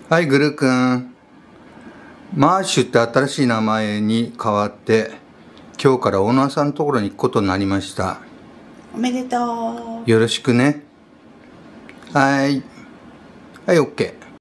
はい、グルくん。マーシュって新しい名前に変わって、今日からオーナーさんのところに行くことになりました。 おめでとう。 よろしくね。はい。はい、OK。